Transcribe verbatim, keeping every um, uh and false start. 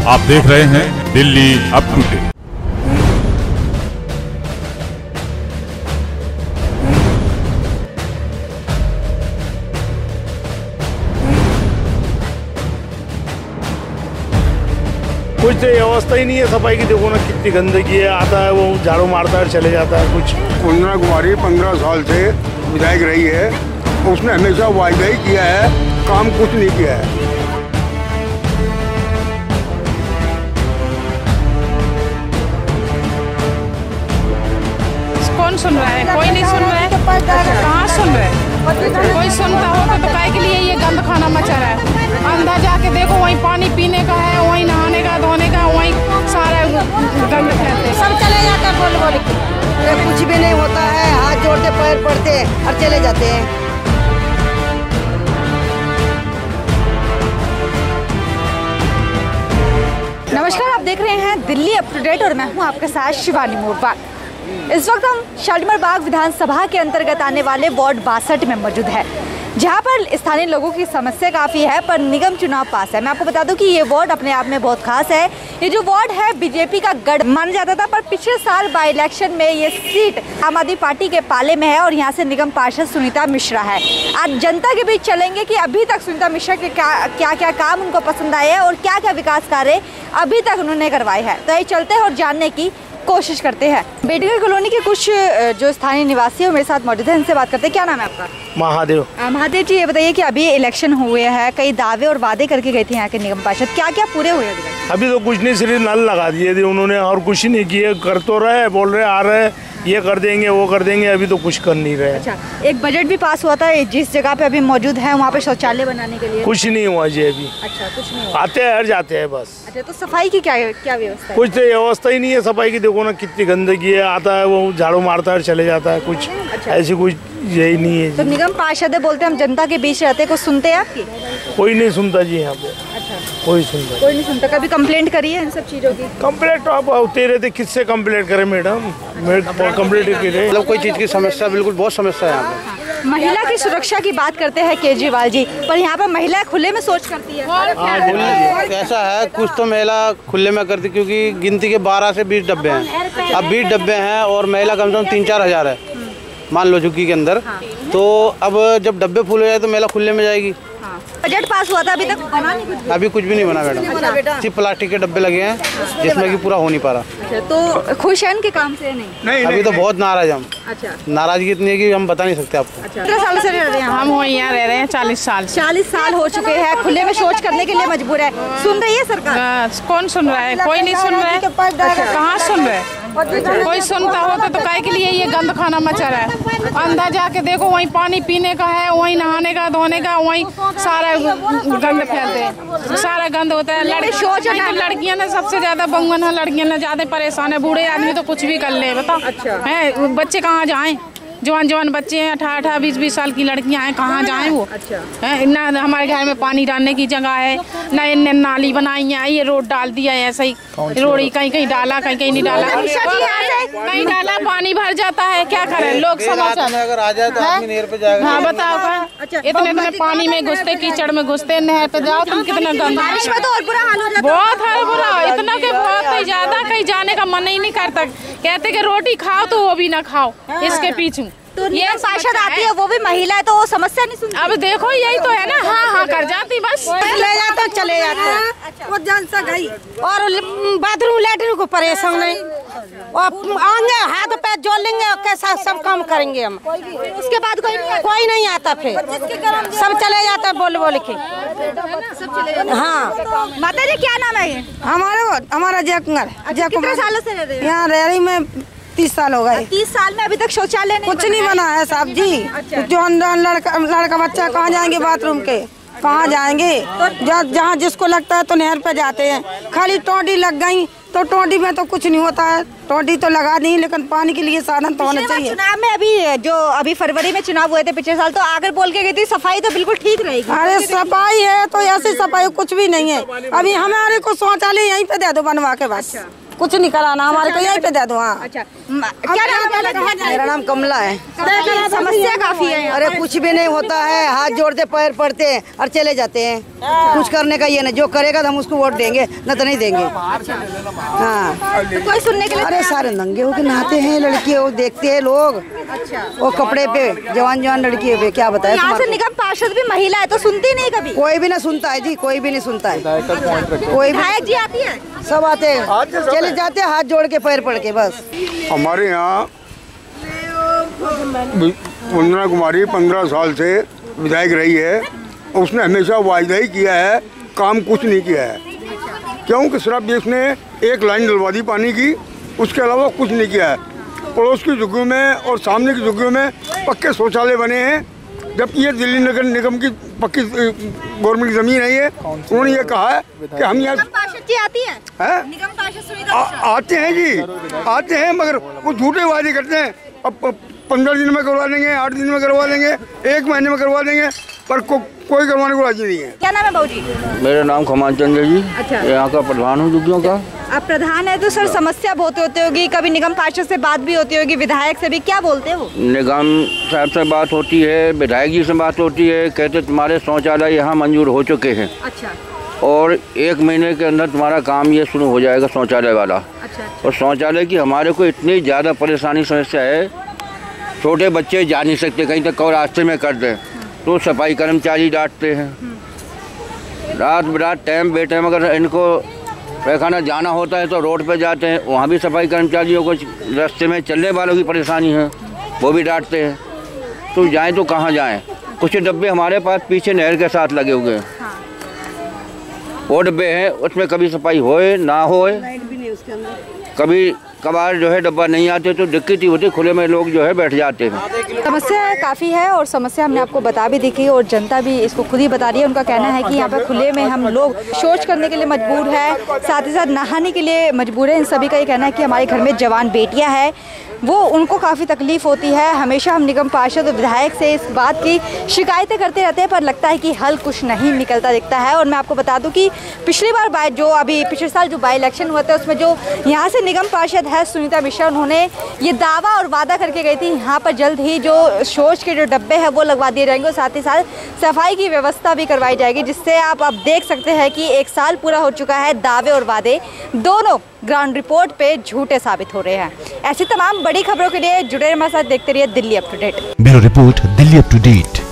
आप देख रहे हैं दिल्ली अप टू डेट। कुछ व्यवस्था ही नहीं है सफाई की। देखो ना कितनी गंदगी है, आता है वो झाड़ू मारता है चले जाता है। कुछ कुंदना कुमारी पंद्रह साल से विधायक रही है, उसने हमेशा वायदा ही किया है, काम कुछ नहीं किया है। कौन सुन रहा है? कोई नहीं सुन रहा है। कहाँ सुन रहे हैं? कोई सुनता होगा तो काय के लिए ये गंद खाना मचा रहा है। अंदर जाके देखो, वहीं पानी पीने का है, वहीं नहाने का, धोने का, वहीं सारा गंद फैलते सब चले जाते हैं बोल बोल के। कुछ भी नहीं होता है, हाथ जोड़ते पैर पड़ते और चले जाते हैं। नमस्कार, आप देख रहे हैं दिल्ली अप टू डेट और मैं हूं आपके साथ शिवानी मोरबाग। इस वक्त हम शालीमार बाग विधानसभा के अंतर्गत आने वाले वार्ड बासठ में मौजूद है, जहां पर स्थानीय लोगों की समस्या काफ़ी है, पर निगम चुनाव पास है। मैं आपको बता दूं कि ये वार्ड अपने आप में बहुत खास है। ये जो वार्ड है बीजेपी का गढ़ माना जाता था, पर पिछले साल बाई इलेक्शन में ये सीट आम आदमी पार्टी के पाले में है और यहाँ से निगम पार्षद सुनीता मिश्रा है। आज जनता के बीच चलेंगे कि अभी तक सुनीता मिश्रा के क्या क्या क्या काम उनको पसंद आए हैं और क्या क्या विकास कार्य अभी तक उन्होंने करवाए हैं। तो ये चलते हैं और जानने की कोशिश करते हैं। बेटगढ़ कॉलोनी के कुछ जो स्थानीय निवासी है मेरे साथ मौजूद है, इनसे बात करते हैं। क्या नाम है आपका? महादेव। महादेव जी, ये बताइए कि अभी इलेक्शन हुए हैं, कई दावे और वादे करके गए थे यहाँ के निगम पार्षद, क्या क्या पूरे हुए अभी तक? अभी तो कुछ नहीं, सिर्फ नल लगा दिए थे उन्होंने और कुछ नहीं किए। कर तो रहे, बोल रहे आ रहे ये कर देंगे वो कर देंगे, अभी तो कुछ कर नहीं रहे। अच्छा, एक बजट भी पास हुआ था जिस जगह पे अभी मौजूद है वहाँ पे शौचालय बनाने के लिए? कुछ नहीं हुआ जी अभी। अच्छा, कुछ नहीं हुआ। आते हैं हर जाते हैं बस। अच्छा, तो सफाई की क्या क्या व्यवस्था है? कुछ तो व्यवस्था ही नहीं है सफाई की। देखो ना कितनी गंदगी है, आता है वो झाड़ू मारता है चले जाता है। कुछ अच्छा। ऐसी कुछ यही नहीं है। तो निगम पार्षद बोलते हम जनता के बीच रहते, कुछ सुनते हैं आपकी? कोई नहीं सुनता जी यहाँ पे। अच्छा, कोई सुनता कोई नहीं सुनता। कभी कंप्लेंट करी है इन सब चीजों की? कंप्लेंट तो आप होते रहते, किससे कंप्लेंट करें मैडम? कंप्लेंट करे मतलब कोई चीज़ की समस्या, बिल्कुल बहुत समस्या है यहाँ पे। महिला की सुरक्षा की बात करते हैं केजरीवाल जी, पर यहाँ पर महिला खुले में सोच करती है। हाँ, कैसा है, कुछ तो महिला खुले में करती, क्योंकि गिनती के बारह से बीस डब्बे हैं। अब बीस डब्बे हैं और महिला कम से कम तीन चार हजार है मान लो झुग्गी के अंदर। तो अब जब डब्बे फुल हो जाए तो महिला खुले में जाएगी। बजट पास हुआ था, अभी तक बना नहीं कुछ? अभी कुछ भी नहीं बना मैडम, सिर्फ प्लास्टिक के डब्बे लगे हैं जिसमें कि पूरा हो नहीं पा रहा। अच्छा, तो खुश हैं इनके काम से? नहीं, नहीं अभी तो बहुत नाराज हम। अच्छा, नाराजगी इतनी है कि हम बता नहीं सकते आपको। कितने साल से रह रहे हैं? हम यहाँ रह रहे हैं चालीस साल चालीस साल हो चुके हैं, खुले में शौच करने के लिए मजबूर है। सुन रही है सरकार? आ, कौन सुन रहा है? कोई नहीं सुन रहा है। कहाँ सुन रहे हैं? कोई सुनता होगा तो काय के लिए ये गंद खाना मचा रहा है। अंदर जाके देखो, वहीं पानी पीने का है, वहीं नहाने का, धोने का, वहीं सारा गंद फैलते हैं, सारा गंद होता है। लड़के शौच है, लड़कियां ने सबसे ज्यादा बंगन है, लड़कियां ने ज्यादा परेशान है। बूढ़े आदमी तो कुछ भी कर ले, बताओ। अच्छा है, बच्चे कहाँ जाएं? जवान जवान बच्चे हैं, अठारह अठारह बीस बीस साल की लड़कियां हैं, कहाँ जाएं वो? अच्छा है ना, हमारे घर में पानी डालने की जगह है ना, इनने नाली बनाई है, ये रोड डाल दिया है ऐसे ही। रोड कहीं कहीं डाला, कहीं कहीं नहीं डाला, कहीं डाला पानी भर जाता है। क्या करें लोग? समस्या अगर आ जाए तो आदमी नहर पे जाएगा। हाँ बताओ, इतने इतने पानी में घुसते, कीचड़ में घुसते, नहर पे जाओ तुम, कितना गंदा। बारिश में तो और बुरा हाल हो जाता है। बहुत है बुरा, इतना के बहुत ही ज्यादा, कहीं जाने का मन ही नहीं करता। कहते कि रोटी खाओ तो वो भी ना खाओ, इसके पीछे। तो ये पार्षद आती है, वो भी महिला है, तो वो समस्या नहीं सुनती। अब देखो यही तो है ना, हाँ हाँ कर जाती, बस ले जाते चले जाते वो जान सा गई। और बाथरूम लैट्रिन को परेशान नहीं, और आएंगे हाथ पैर जोड़ लेंगे और कैसा सब काम करेंगे हम। उसके बाद कोई नहीं कोई नहीं आता, फिर सब चले जाता बोल बोल के। हाँ माता जी, क्या नाम है ये? हमारे हमारा जय कुमार। अच्छा, कितने सालों से रह रहे हैं यहाँ? रह रही में तीस साल हो गए। तीस साल में अभी तक शौचालय नहीं कुछ नहीं बना है साहब जी। अच्छा। जो लड़का लड़का बच्चा कहाँ जाएंगे बाथरूम के, कहाँ जाएंगे? जहाँ जिसको लगता है तो नहर पे जाते हैं। खाली टोटी लग गई तो टोटी में तो कुछ नहीं होता है, टोटी तो लगा दी, लेकिन पानी के लिए साधन तो होना चाहिए। चुनाव में अभी जो अभी फरवरी में चुनाव हुए थे पिछले साल, तो आकर बोल के गई थी सफाई तो बिल्कुल ठीक रहेगी। अरे सफाई है तो ऐसी सफाई कुछ भी नहीं है। अभी हमारे को शौचालय यहीं पे दे दो बनवा के बस। कुछ नहीं कराना हमारे को, यहीं पे दे दो। हाँ अच्छा, क्या नाम है? मेरा नाम कमला है। समस्या काफी है। अरे कुछ भी नहीं होता है, हाथ जोड़ते पैर पड़ते हैं और चले जाते हैं। कुछ करने का ये नहीं, जो करेगा तो हम उसको वोट देंगे, न तो नहीं देंगे। हाँ, तो कोई सुनने के लिए? अरे सारे नंगे होके नहाते हैं लड़कियाँ, वो देखते हैं लोग। अच्छा, वो कपड़े पे जवान जवान लड़कियों पे क्या बताया। यहाँ से निगम पार्षद भी महिला है तो सुनती नहीं कभी? कोई भी ना सुनता है जी, कोई भी नहीं सुनता है। कोई विधायक जी आती है? सब आते हैं, चले जाते हैं हाथ जोड़ के पैर पड़ के बस। हमारे यहाँ वंदना कुमारी पंद्रह साल से विधायक रही है, उसने हमेशा वायदा ही किया है, काम कुछ नहीं किया है। क्योंकि सिर्फ इसने एक लाइन डलवा दी पानी की, उसके अलावा कुछ नहीं किया है। पड़ोस की झुग्गियों में और सामने की झुग्गियों में पक्के शौचालय बने हैं, जबकि ये दिल्ली नगर निगम की पक्की गवर्नमेंट की जमीन है। ये उन्होंने ये कहा है कि हम यहाँ पार्षद जी आती है, है? निगम पार्षद सुनीता आ, आते हैं जी, आते हैं, मगर वो झूठे वादे करते हैं। अब पंद्रह दिन में करवा देंगे, आठ दिन में करवा देंगे, एक महीने में करवा देंगे, पर को, कोई करवाने को राजी नहीं है। क्या नाम है बाबू जी? मेरा नाम खमान चंद्र जी। अच्छा, यहाँ का प्रधान हूँ झुग्गियों का। आप प्रधान है तो सर समस्या बहुत होती होगी, कभी निगम पार्षद से बात भी होती होगी, विधायक से भी, क्या बोलते हो? निगम साहब से बात होती है, विधायक जी से बात होती है, कहते तुम्हारे शौचालय यहाँ मंजूर हो चुके हैं। अच्छा, और एक महीने के अंदर तुम्हारा काम ये शुरू हो जाएगा शौचालय वाला। अच्छा, और शौचालय की हमारे को इतनी ज़्यादा परेशानी समस्या है, छोटे बच्चे जा नहीं सकते, कहीं तक और रास्ते में कर दें तो सफाई कर्मचारी डांटते हैं। रात बिरात टाइम बेटाइम अगर इनको पैखाना जाना होता है तो रोड पे जाते हैं, वहाँ भी सफाई कर्मचारियों को रास्ते में चलने वालों की परेशानी है, वो भी डांटते हैं। तो जाएं तो कहाँ जाएं? कुछ डब्बे हमारे पास पीछे नहर के साथ लगे हुए हैं, वो डब्बे हैं, उसमें कभी सफाई होए ना होए, कभी कभार जो है डब्बा नहीं आते तो दिक्कत ही होती, खुले में लोग जो है बैठ जाते हैं। समस्या काफ़ी है और समस्या हमने आपको बता भी देखी और जनता भी इसको खुद ही बता रही है। उनका कहना है कि यहाँ पर खुले में हम लोग शौच करने के लिए मजबूर है, साथ ही साथ नहाने के लिए मजबूर है। इन सभी का ये कहना है कि हमारे घर में जवान बेटियाँ हैं, वो उनको काफ़ी तकलीफ़ होती है। हमेशा हम निगम पार्षद और विधायक से इस बात की शिकायतें करते रहते हैं, पर लगता है कि हल कुछ नहीं निकलता दिखता है। और मैं आपको बता दूं कि पिछली बार बाय जो अभी पिछले साल जो बाई इलेक्शन हुआ था, उसमें जो यहाँ से निगम पार्षद है सुनीता मिश्रा, उन्होंने ये दावा और वादा करके गई थी यहाँ पर जल्द ही जो शौच के जो डब्बे हैं वो लगवा दिए जाएंगे और साथ ही साथ सफाई की व्यवस्था भी करवाई जाएगी, जिससे आप अब देख सकते हैं कि एक साल पूरा हो चुका है, दावे और वादे दोनों ग्राउंड रिपोर्ट पे झूठे साबित हो रहे हैं। ऐसी तमाम बड़ी खबरों के लिए जुड़े रहिए हमारे साथ, देखते रहिए Delhi up to date. Bureau report, Delhi up to date.